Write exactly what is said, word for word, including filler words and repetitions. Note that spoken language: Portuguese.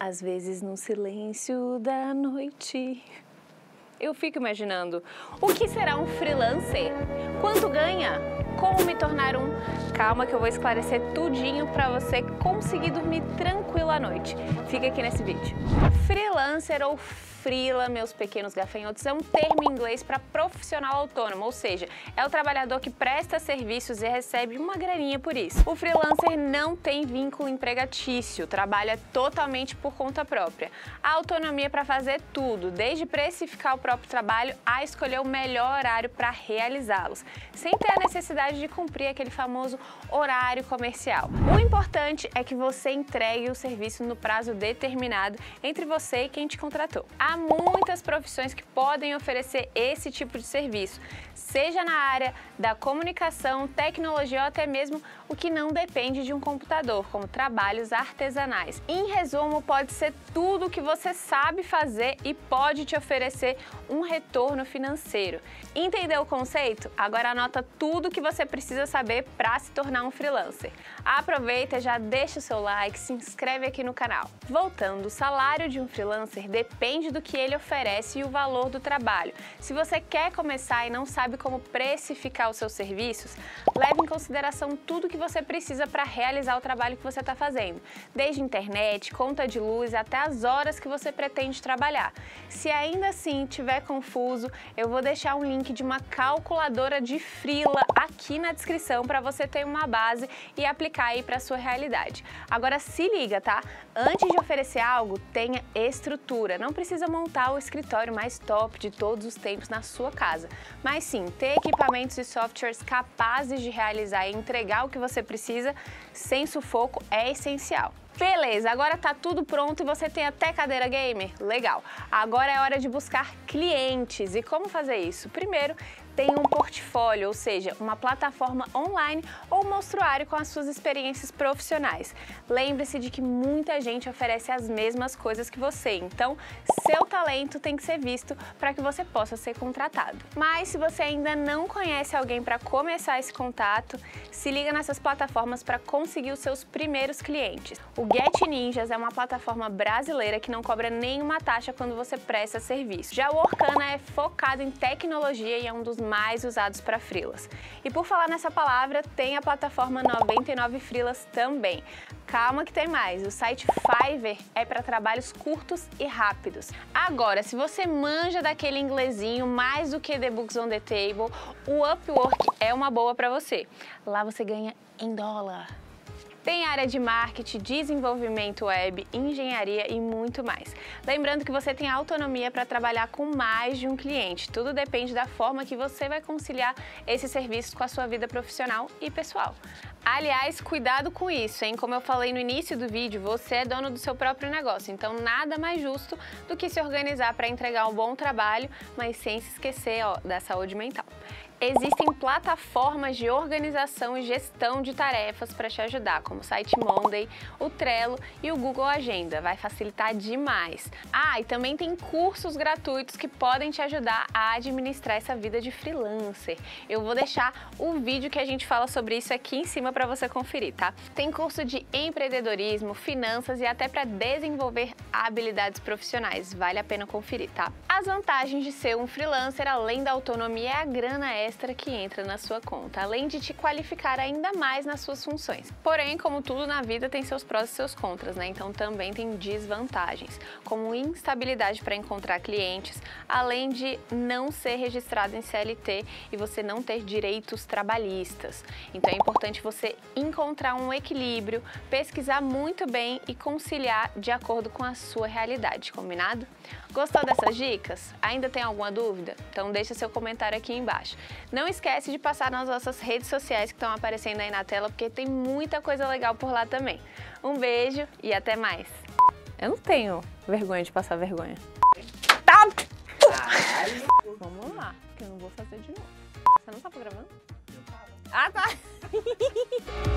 Às vezes no silêncio da noite, eu fico imaginando, o que será um freelancer? Quanto ganha? Como me tornar um? Calma que eu vou esclarecer tudinho para você conseguir dormir tranquilo à noite. Fica aqui nesse vídeo. Freelancer ou freela, meus pequenos gafanhotos, é um termo em inglês para profissional autônomo, ou seja, é o trabalhador que presta serviços e recebe uma graninha por isso. O freelancer não tem vínculo empregatício, trabalha totalmente por conta própria. A autonomia para fazer tudo, desde precificar o próprio trabalho a escolher o melhor horário para realizá-los, sem ter a necessidade de cumprir aquele famoso horário comercial. O importante é que você entregue o serviço no prazo determinado entre você e quem te contratou. Há muitas profissões que podem oferecer esse tipo de serviço, seja na área da comunicação, tecnologia ou até mesmo o que não depende de um computador, como trabalhos artesanais. Em resumo, pode ser tudo o que você sabe fazer e pode te oferecer um retorno financeiro. Entendeu o conceito? Agora anota tudo o que você precisa saber para se tornar um freelancer. Aproveita, já deixa o seu like, se inscreve aqui no canal. Voltando, o salário de um freelancer depende do que ele oferece e o valor do trabalho. Se você quer começar e não sabe como precificar os seus serviços, leve em consideração tudo que você precisa para realizar o trabalho que você está fazendo, desde internet, conta de luz até as horas que você pretende trabalhar. Se ainda assim estiver confuso, eu vou deixar um link de uma calculadora de freela aqui na descrição para você ter uma base e aplicar aí para a sua realidade. Agora se liga, tá? Antes de oferecer algo, tenha estrutura. Não precisa montar o escritório mais top de todos os tempos na sua casa, mas sim ter equipamentos e softwares capazes de realizar e entregar o que você precisa sem sufoco é essencial. Beleza, agora tá tudo pronto e você tem até cadeira gamer? Legal! Agora é hora de buscar clientes. E como fazer isso? Primeiro, tem um portfólio, ou seja, uma plataforma online ou mostruário com as suas experiências profissionais. Lembre-se de que muita gente oferece as mesmas coisas que você, então seu talento tem que ser visto para que você possa ser contratado. Mas se você ainda não conhece alguém para começar esse contato, se liga nessas plataformas para conseguir os seus primeiros clientes. O Get Ninjas é uma plataforma brasileira que não cobra nenhuma taxa quando você presta serviço. Já o Orkana é focado em tecnologia e é um dos mais usados para freelas. E por falar nessa palavra, tem a plataforma noventa e nove Freelas também. Calma que tem mais, o site Fiverr é para trabalhos curtos e rápidos. Agora, se você manja daquele inglesinho mais do que The Books on the Table, o Upwork é uma boa para você. Lá você ganha em dólar. Tem área de marketing, desenvolvimento web, engenharia e muito mais. Lembrando que você tem autonomia para trabalhar com mais de um cliente. Tudo depende da forma que você vai conciliar esses serviços com a sua vida profissional e pessoal. Aliás, cuidado com isso, hein? Como eu falei no início do vídeo, você é dono do seu próprio negócio, então nada mais justo do que se organizar para entregar um bom trabalho, mas sem se esquecer, ó, da saúde mental. Existem plataformas de organização e gestão de tarefas para te ajudar, como o site Monday, o Trello e o Google Agenda. Vai facilitar demais. Ah, e também tem cursos gratuitos que podem te ajudar a administrar essa vida de freelancer. Eu vou deixar o vídeo que a gente fala sobre isso aqui em cima para você conferir, tá? Tem curso de empreendedorismo, finanças e até para desenvolver habilidades profissionais. Vale a pena conferir, tá? As vantagens de ser um freelancer, além da autonomia, é a grana extra que entra na sua conta, além de te qualificar ainda mais nas suas funções. Porém, como tudo na vida, tem seus prós e seus contras, né? Então também tem desvantagens, como instabilidade para encontrar clientes, além de não ser registrado em C L T e você não ter direitos trabalhistas. Então é importante você encontrar um equilíbrio, pesquisar muito bem e conciliar de acordo com a sua realidade, combinado? Gostou dessas dicas? Ainda tem alguma dúvida? Então deixa seu comentário aqui embaixo. Não esquece de passar nas nossas redes sociais que estão aparecendo aí na tela, porque tem muita coisa legal por lá também. Um beijo e até mais. Eu não tenho vergonha de passar vergonha. Tá! Vamos lá, que eu não vou fazer de novo. Você não tá gravando? Ah, tá!